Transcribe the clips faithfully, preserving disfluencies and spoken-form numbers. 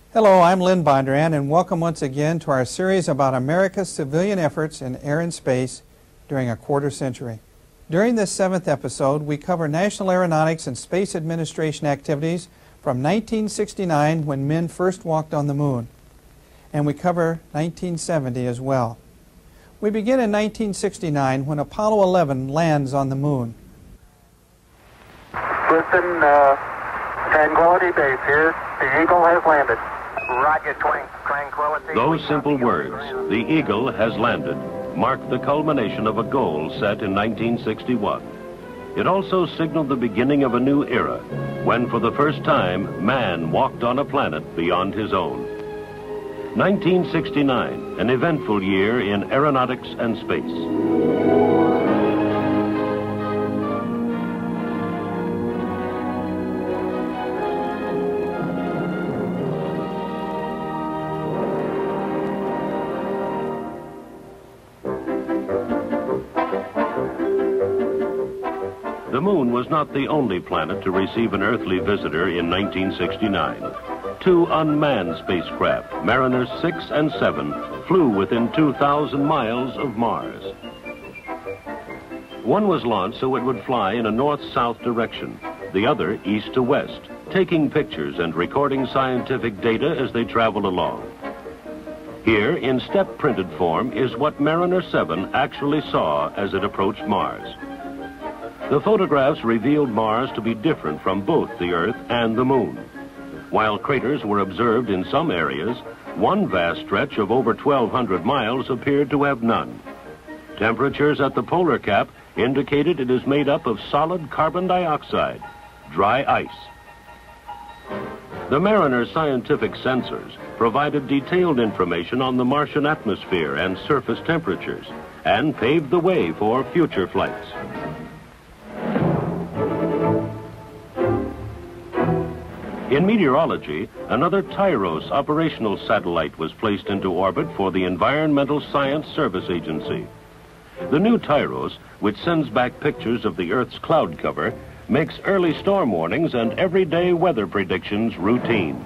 Hello, I'm Lynn Bondurant, and welcome once again to our series about America's civilian efforts in air and space during a quarter century. During this seventh episode, we cover National Aeronautics and Space Administration activities from nineteen sixty-nine, when men first walked on the moon, and we cover nineteen seventy as well. We begin in nineteen sixty-nine, when Apollo eleven lands on the moon. Listen, uh, Tranquility Base here. The Eagle has landed. Roger, twang, Tranquility. Those simple words, the Eagle has landed, mark the culmination of a goal set in nineteen sixty-one. It also signaled the beginning of a new era, when for the first time, man walked on a planet beyond his own. nineteen sixty-nine, an eventful year in aeronautics and space. The moon was not the only planet to receive an earthly visitor in nineteen sixty-nine. Two unmanned spacecraft, Mariner six and seven, flew within two thousand miles of Mars. One was launched so it would fly in a north-south direction, the other east to west, taking pictures and recording scientific data as they traveled along. Here, in step-printed form, is what Mariner seven actually saw as it approached Mars. The photographs revealed Mars to be different from both the Earth and the Moon. While craters were observed in some areas, one vast stretch of over twelve hundred miles appeared to have none. Temperatures at the polar cap indicated it is made up of solid carbon dioxide, dry ice. The Mariner's scientific sensors provided detailed information on the Martian atmosphere and surface temperatures, and paved the way for future flights. In meteorology, another TIROS operational satellite was placed into orbit for the Environmental Science Service Agency. The new TIROS, which sends back pictures of the Earth's cloud cover, makes early storm warnings and everyday weather predictions routine.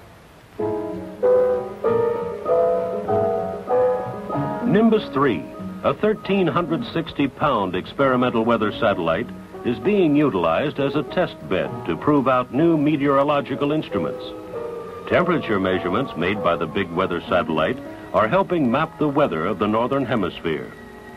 Nimbus three, a one thousand three hundred sixty pound experimental weather satellite, is being utilized as a test bed to prove out new meteorological instruments. Temperature measurements made by the big weather satellite are helping map the weather of the northern hemisphere.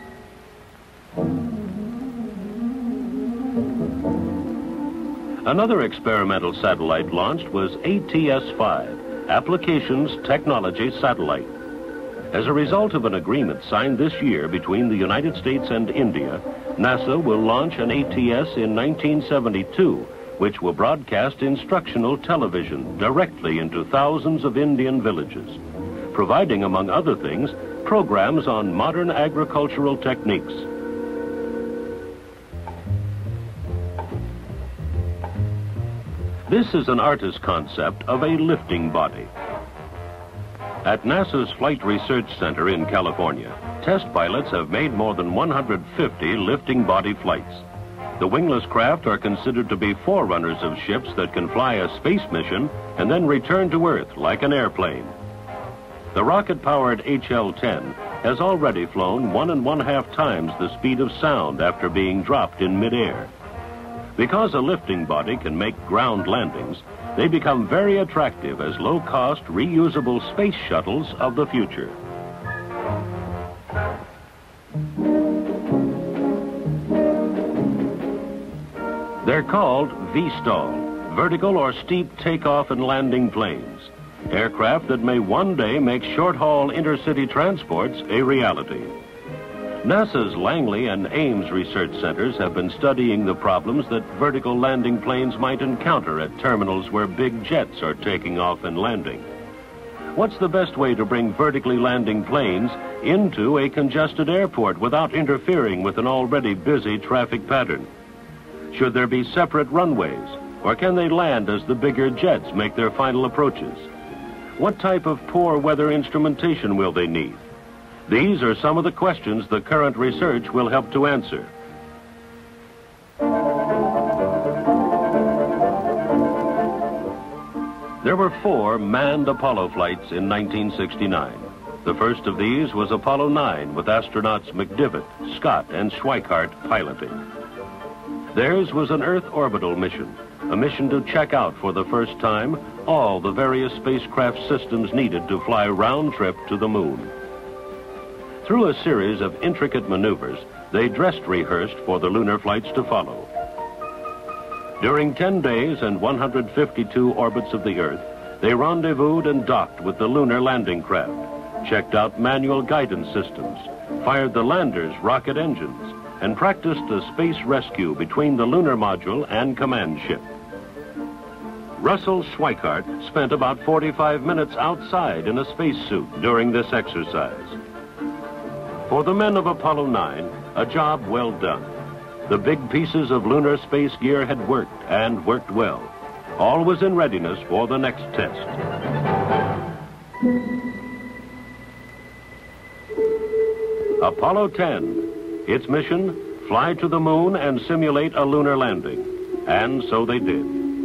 Another experimental satellite launched was A T S five, Applications Technology Satellite. As a result of an agreement signed this year between the United States and India, NASA will launch an A T S in nineteen seventy-two, which will broadcast instructional television directly into thousands of Indian villages, providing, among other things, programs on modern agricultural techniques. This is an artist's concept of a lifting body. At NASA's Flight Research Center in California, test pilots have made more than one hundred fifty lifting body flights. The wingless craft are considered to be forerunners of ships that can fly a space mission and then return to Earth like an airplane. The rocket-powered H L ten has already flown one and one half times the speed of sound after being dropped in midair. Because a lifting body can make ground landings, they become very attractive as low-cost, reusable space shuttles of the future. They're called V STOL, vertical or steep takeoff and landing planes, aircraft that may one day make short-haul intercity transports a reality. NASA's Langley and Ames research centers have been studying the problems that vertical landing planes might encounter at terminals where big jets are taking off and landing. What's the best way to bring vertically landing planes into a congested airport without interfering with an already busy traffic pattern? Should there be separate runways, or can they land as the bigger jets make their final approaches? What type of poor weather instrumentation will they need? These are some of the questions the current research will help to answer. There were four manned Apollo flights in nineteen sixty-nine. The first of these was Apollo nine with astronauts McDivitt, Scott, and Schweikart piloting. Theirs was an Earth orbital mission, a mission to check out for the first time all the various spacecraft systems needed to fly round trip to the moon. Through a series of intricate maneuvers, they dressed rehearsed for the lunar flights to follow. During ten days and one hundred fifty-two orbits of the Earth, they rendezvoused and docked with the lunar landing craft, checked out manual guidance systems, fired the lander's rocket engines, and practiced a space rescue between the lunar module and command ship. Russell Schweikart spent about forty-five minutes outside in a spacesuit during this exercise. For the men of Apollo nine, a job well done. The big pieces of lunar space gear had worked, and worked well. All was in readiness for the next test. Apollo ten. Its mission, fly to the moon and simulate a lunar landing. And so they did.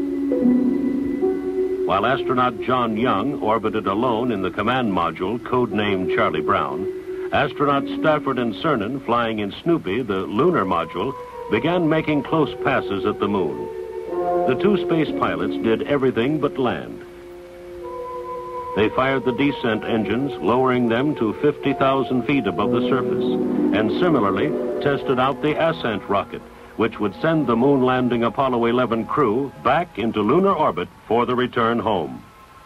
While astronaut John Young orbited alone in the command module, codenamed Charlie Brown, astronauts Stafford and Cernan, flying in Snoopy, the lunar module, began making close passes at the moon. The two space pilots did everything but land. They fired the descent engines, lowering them to fifty thousand feet above the surface, and similarly tested out the ascent rocket, which would send the moon landing Apollo eleven crew back into lunar orbit for the return home.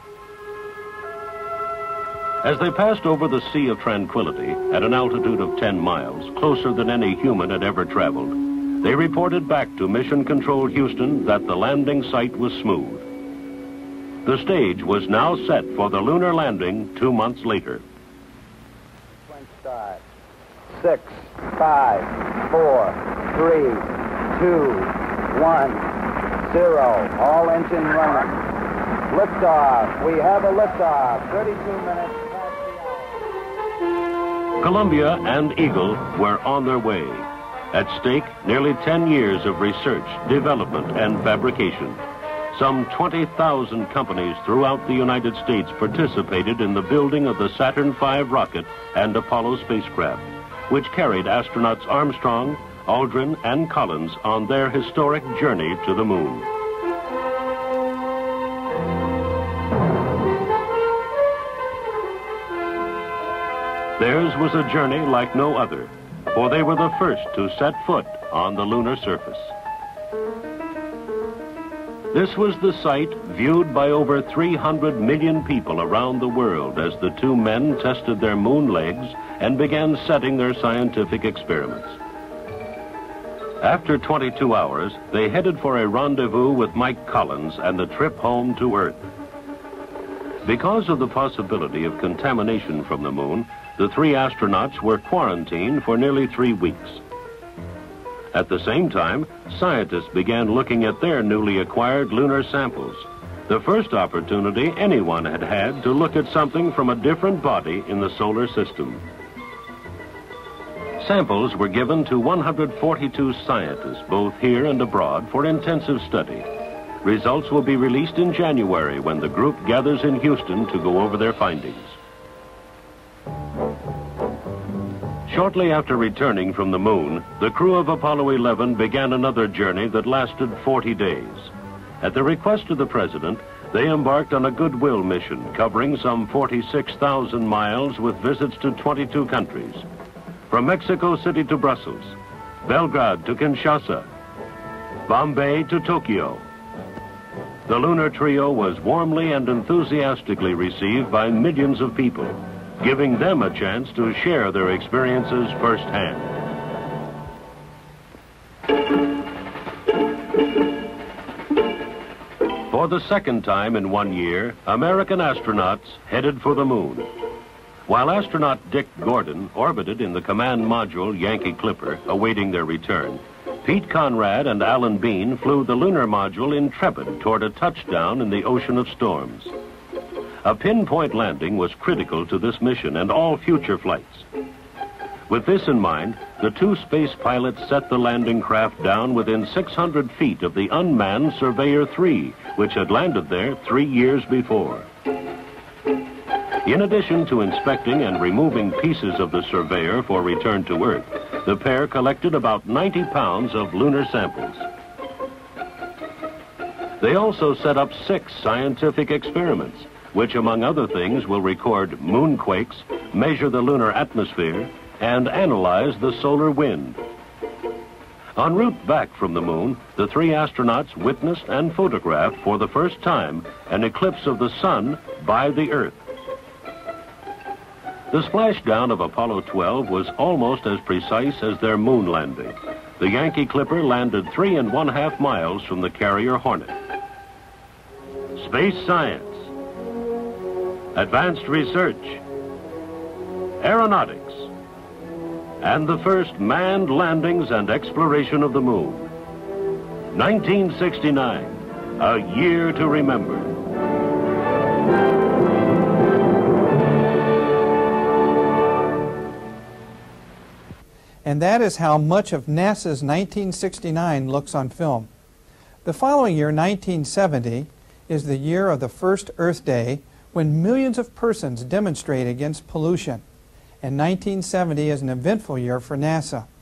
As they passed over the Sea of Tranquility at an altitude of ten miles, closer than any human had ever traveled, they reported back to Mission Control Houston that the landing site was smooth. The stage was now set for the lunar landing two months later. Start. Six, five, four, three, two, one, zero. All engine running. Liftoff. We have a liftoff. thirty-two minutes past the hour. Columbia and Eagle were on their way. At stake, nearly ten years of research, development, and fabrication. Some twenty thousand companies throughout the United States participated in the building of the Saturn five rocket and Apollo spacecraft, which carried astronauts Armstrong, Aldrin, and Collins on their historic journey to the moon. Theirs was a journey like no other, for they were the first to set foot on the lunar surface. This was the sight viewed by over three hundred million people around the world as the two men tested their moon legs and began setting their scientific experiments. After twenty-two hours, they headed for a rendezvous with Mike Collins and the trip home to Earth. Because of the possibility of contamination from the moon, the three astronauts were quarantined for nearly three weeks. At the same time, scientists began looking at their newly acquired lunar samples, the first opportunity anyone had had to look at something from a different body in the solar system. Samples were given to one hundred forty-two scientists, both here and abroad, for intensive study. Results will be released in January when the group gathers in Houston to go over their findings. Shortly after returning from the moon, the crew of Apollo eleven began another journey that lasted forty days. At the request of the President, they embarked on a goodwill mission covering some forty-six thousand miles with visits to twenty-two countries. From Mexico City to Brussels, Belgrade to Kinshasa, Bombay to Tokyo. The lunar trio was warmly and enthusiastically received by millions of people, giving them a chance to share their experiences firsthand. For the second time in one year, American astronauts headed for the moon. While astronaut Dick Gordon orbited in the command module Yankee Clipper, awaiting their return, Pete Conrad and Alan Bean flew the lunar module Intrepid toward a touchdown in the ocean of storms. A pinpoint landing was critical to this mission and all future flights. With this in mind, the two space pilots set the landing craft down within six hundred feet of the unmanned Surveyor three, which had landed there three years before. In addition to inspecting and removing pieces of the Surveyor for return to Earth, the pair collected about ninety pounds of lunar samples. They also set up six scientific experiments, which, among other things, will record moonquakes, measure the lunar atmosphere, and analyze the solar wind. En route back from the moon, the three astronauts witnessed and photographed for the first time an eclipse of the sun by the Earth. The splashdown of Apollo twelve was almost as precise as their moon landing. The Yankee Clipper landed three and one half miles from the carrier Hornet. Space science, advanced research, aeronautics, and the first manned landings and exploration of the moon. nineteen sixty-nine, a year to remember. And that is how much of NASA's nineteen sixty-nine looks on film. The following year, nineteen seventy, is the year of the first Earth Day, when millions of persons demonstrate against pollution. And nineteen seventy is an eventful year for NASA.